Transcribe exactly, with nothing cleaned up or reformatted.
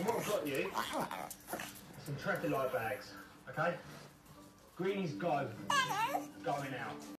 And what I've got you, some traffic light bags, okay? Greenies go, going out.